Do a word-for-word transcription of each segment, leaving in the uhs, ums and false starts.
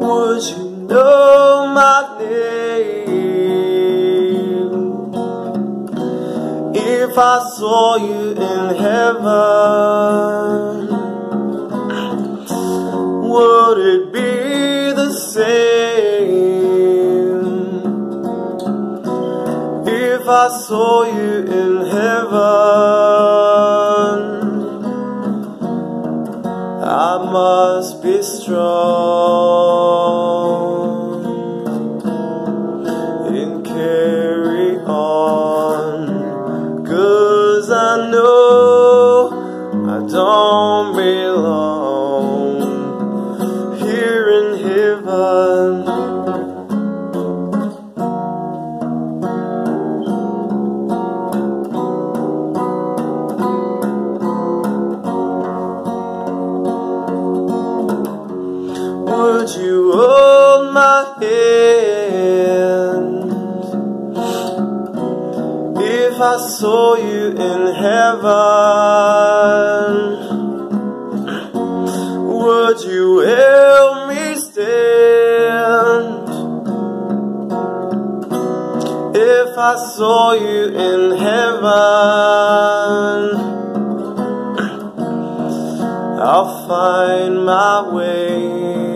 Would you know my name if I saw you in heaven? Would it be the same if I saw you in heaven? I must be strong and carry on, 'cause I know I don't belong here in heaven. Would you hold my hand if I saw you in heaven? Would you help me stand if I saw you in heaven? I'll find my way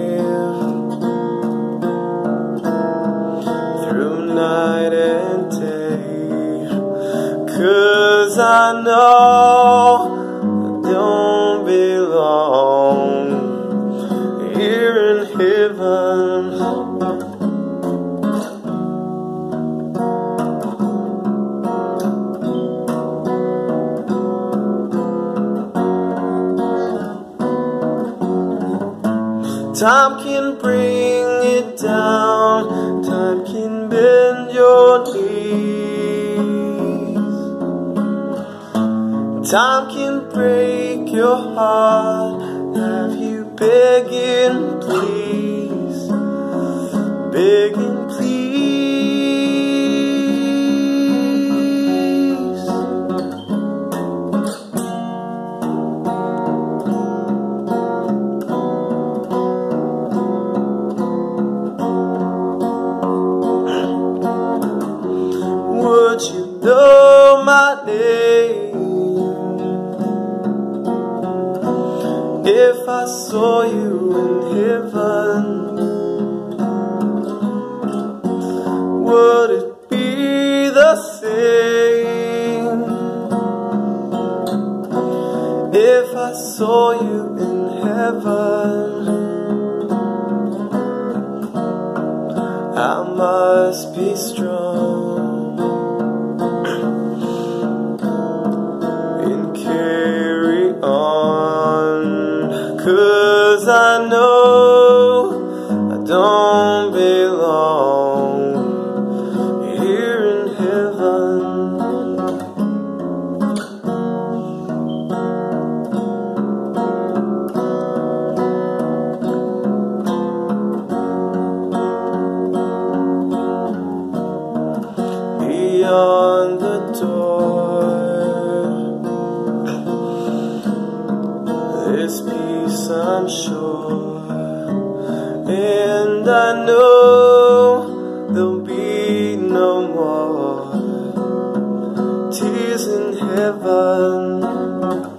night and day, 'cause I know I don't belong here in heaven. Time can bring it down, time can bend your knees, time can break your heart, have you begging please, begging please. Would you know my name if I saw you in heaven? Would it be the same if I saw you in heaven? I must be strong and carry on, 'cause I know I don't belong here in heaven. Beyond the door, there's peace I'm sure, and I know there'll be no more tears in heaven.